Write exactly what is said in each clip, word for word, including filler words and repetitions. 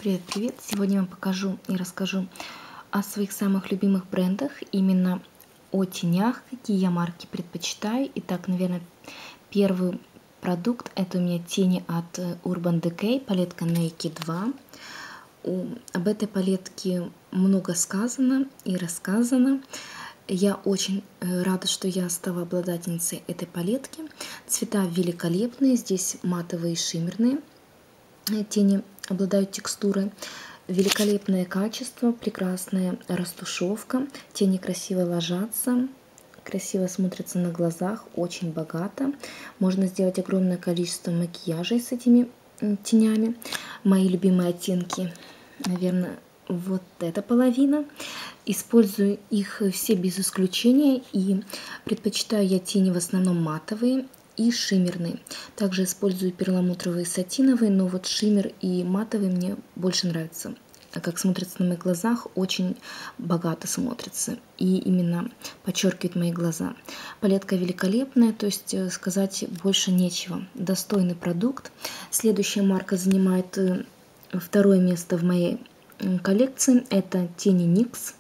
Привет-привет! Сегодня я вам покажу и расскажу о своих самых любимых брендах, именно о тенях, какие я марки предпочитаю. Итак, наверное, первый продукт — это у меня тени от Urban Decay, палетка Naked два. Об этой палетке много сказано и рассказано. Я очень рада, что я стала обладательницей этой палетки. Цвета великолепные, здесь матовые и шиммерные. Тени обладают текстурой. Великолепное качество, прекрасная растушевка. Тени красиво ложатся, красиво смотрятся на глазах, очень богато. Можно сделать огромное количество макияжей с этими тенями. Мои любимые оттенки, наверное, вот эта половина. Использую их все без исключения, и предпочитаю я тени в основном матовые и шиммерные. Также использую перламутровые, сатиновые, но вот шиммер и матовый мне больше нравятся. Как смотрится на моих глазах, очень богато смотрится и именно подчеркивает мои глаза. Палетка великолепная, то есть сказать больше нечего. Достойный продукт. Следующая марка занимает второе место в моей коллекции. Это тени никс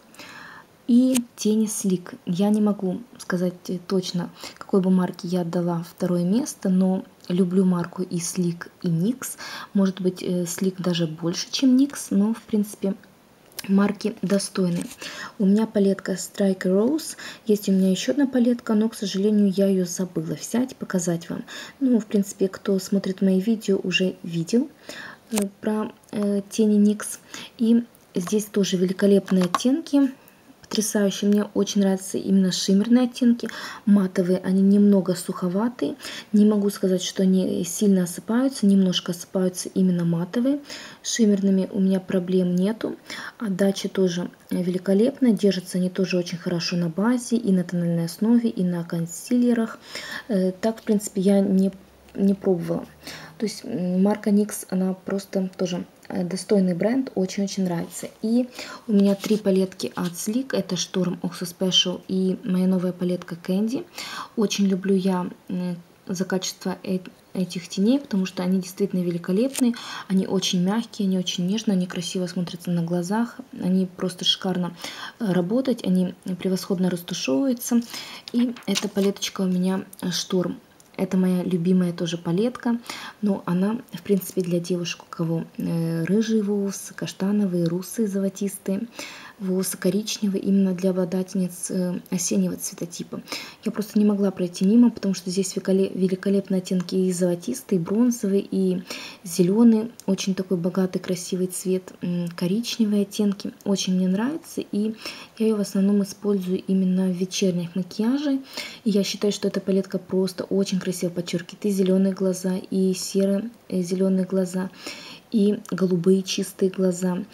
и тени Sleek. Я не могу сказать точно, какой бы марке я отдала второе место, но люблю марку и Sleek, и никс. Может быть, Sleek даже больше, чем никс, но в принципе марки достойные. У меня палетка Striker Rose. Есть у меня еще одна палетка, но, к сожалению, я ее забыла взять, показать вам. Ну, в принципе, кто смотрит мои видео, уже видел про э, тени никс. И здесь тоже великолепные оттенки. Потрясающе. Мне очень нравятся именно шиммерные оттенки. Матовые, они немного суховатые. Не могу сказать, что они сильно осыпаются. Немножко осыпаются именно матовые. Шиммерными у меня проблем нету. Отдача тоже великолепная. Держатся они тоже очень хорошо на базе, и на тональной основе, и на консилерах. Так, в принципе, я не, не пробовала. То есть марка никс, она просто тоже достойный бренд, очень-очень нравится. И у меня три палетки от Sleek. Это Storm, Oxo Special и моя новая палетка Candy. Очень люблю я за качество этих теней, потому что они действительно великолепные. Они очень мягкие, они очень нежные, они красиво смотрятся на глазах. Они просто шикарно работать, они превосходно растушевываются. И эта палеточка у меня Storm. Это моя любимая тоже палетка, но она, в принципе, для девушек, у кого рыжие волосы, каштановые, русые, золотистые, волосы коричневые, именно для обладательниц осеннего цветотипа. Я просто не могла пройти мимо, потому что здесь великолепные оттенки и золотистый, и бронзовый, и зеленый, очень такой богатый, красивый цвет, коричневые оттенки. Очень мне нравится, и я ее в основном использую именно в вечерних макияжах. И я считаю, что эта палетка просто очень красиво подчеркивает и зеленые глаза, и серые зеленые глаза, и голубые чистые глаза,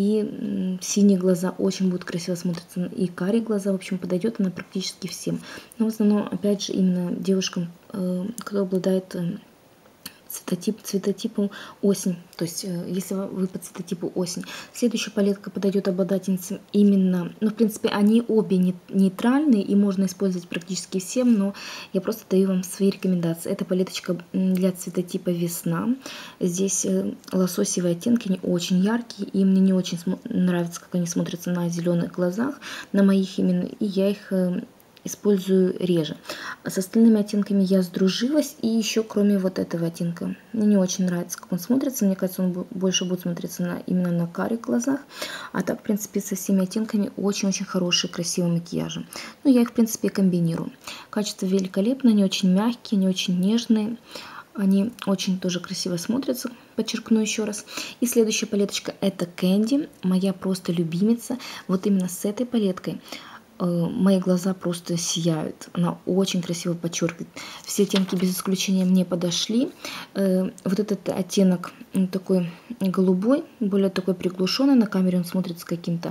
и синие глаза очень будут красиво смотреться, и карие глаза. В общем, подойдет она практически всем. Но в основном, опять же, именно девушкам, кто обладает цветотип, цветотипу осень. То есть, если вы по цветотипу осень. Следующая палетка подойдет обладательницам именно, ну, в принципе, они обе нейтральные и можно использовать практически всем, но я просто даю вам свои рекомендации. Эта палеточка для цветотипа весна. Здесь лососевые оттенки, они очень яркие, и мне не очень нравится, как они смотрятся на зеленых глазах, на моих именно, и я их использую реже. А с остальными оттенками я сдружилась, и еще кроме вот этого оттенка. Мне не очень нравится, как он смотрится. Мне кажется, он больше будет смотреться на, именно на карих глазах. А так, в принципе, со всеми оттенками очень-очень хорошие, красивые макияжи. Ну, я их, в принципе, комбинирую. Качество великолепное, они очень мягкие, они очень нежные. Они очень тоже красиво смотрятся, подчеркну еще раз. И следующая палеточка — это Candy, моя просто любимица. Вот именно с этой палеткой мои глаза просто сияют. Она очень красиво подчеркивает. Все оттенки без исключения мне подошли. Вот этот оттенок такой голубой, более такой приглушенный. На камере он смотрится каким-то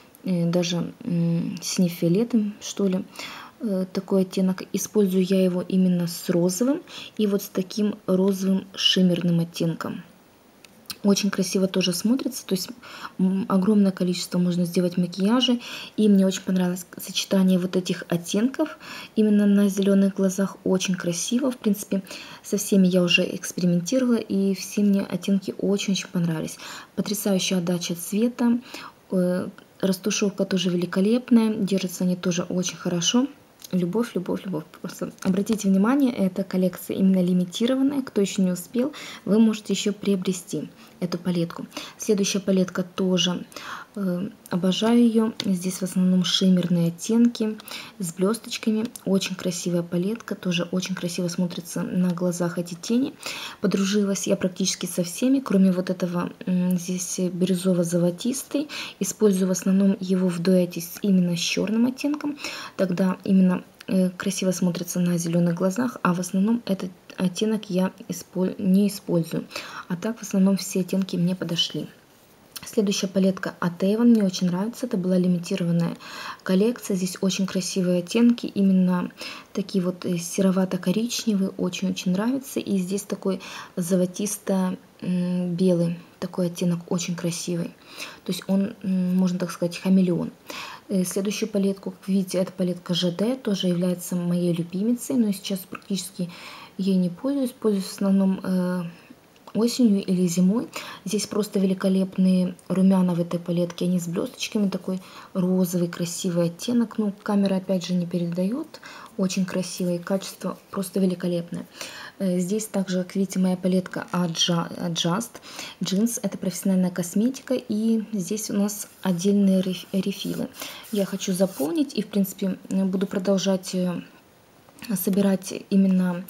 даже сине-фиолетовым, что ли. Такой оттенок. Использую я его именно с розовым и вот с таким розовым шиммерным оттенком. Очень красиво тоже смотрится, то есть огромное количество можно сделать макияжа. И мне очень понравилось сочетание вот этих оттенков именно на зеленых глазах. Очень красиво. В принципе, со всеми я уже экспериментировала, и все мне оттенки очень-очень понравились. Потрясающая отдача цвета. Растушевка тоже великолепная. Держатся они тоже очень хорошо. Любовь, любовь, любовь. Просто обратите внимание, эта коллекция именно лимитированная. Кто еще не успел, вы можете еще приобрести эту палетку. Следующая палетка тоже э, обожаю ее. Здесь в основном шиммерные оттенки с блесточками. Очень красивая палетка, тоже очень красиво смотрится на глазах эти тени. Подружилась я практически со всеми, кроме вот этого э, здесь бирюзово-золотистый. Использую в основном его в дуэте с, именно с черным оттенком. Тогда именно красиво смотрится на зеленых глазах, а в основном этот оттенок я не использую. А так в основном все оттенки мне подошли. Следующая палетка от Avon мне очень нравится. Это была лимитированная коллекция. Здесь очень красивые оттенки, именно такие вот серовато-коричневые, очень-очень нравится. И здесь такой золотисто-белый такой оттенок, очень красивый. То есть он, можно так сказать, хамелеон. Следующую палетку, как видите, это палетка жэ дэ, тоже является моей любимицей, но сейчас практически ей не пользуюсь. Пользуюсь в основном э, осенью или зимой. Здесь просто великолепные румяна в этой палетке, они с блесточками, такой розовый красивый оттенок. Ну, камера опять же не передает, очень красивое, качество просто великолепное. Здесь также, как видите, моя палетка от Just Jeans. Это профессиональная косметика, и здесь у нас отдельные рефилы. Я хочу заполнить и, в принципе, буду продолжать собирать именно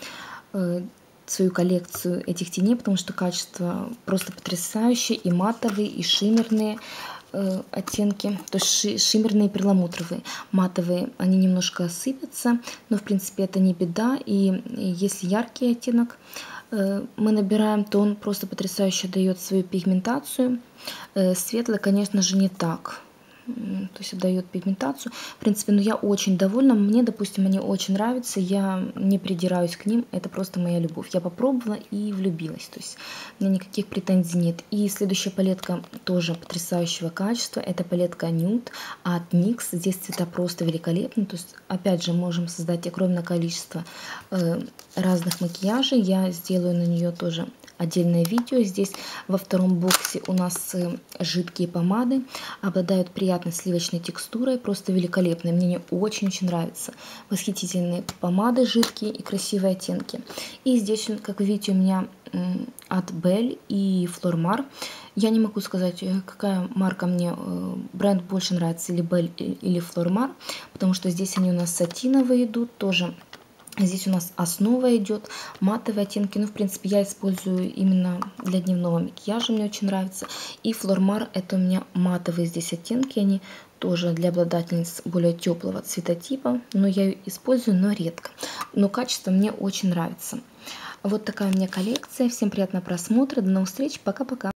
свою коллекцию этих теней, потому что качество просто потрясающее, и матовые, и шиммерные э, оттенки, то есть ши шиммерные и перламутровые. Матовые, они немножко сыпятся, но в принципе это не беда, и, и если яркий оттенок э, мы набираем, то он просто потрясающе дает свою пигментацию. Э, светлый, конечно же, не так. То есть отдает пигментацию. В принципе, ну я очень довольна. Мне, допустим, они очень нравятся. Я не придираюсь к ним. Это просто моя любовь. Я попробовала и влюбилась. То есть у меня никаких претензий нет. И следующая палетка тоже потрясающего качества. Это палетка Nude от никс. Здесь цвета просто великолепные. То есть, опять же, можем создать огромное количество э, разных макияжей. Я сделаю на нее тоже отдельное видео. Здесь во втором боксе у нас жидкие помады, обладают приятной сливочной текстурой, просто великолепные. Мне очень-очень нравятся. Восхитительные помады жидкие и красивые оттенки. И здесь, как вы видите, у меня от Belle и Flormar. Я не могу сказать, какая марка мне, бренд больше нравится, или Belle или Flormar, потому что здесь они у нас сатиновые идут, тоже. Здесь у нас основа идет, матовые оттенки. Ну, в принципе, я использую именно для дневного макияжа, мне очень нравится. И Flormar, это у меня матовые здесь оттенки, они тоже для обладательниц более теплого цветотипа. Но я ее использую, но редко. Но качество мне очень нравится. Вот такая у меня коллекция. Всем приятного просмотра, до новых встреч, пока-пока.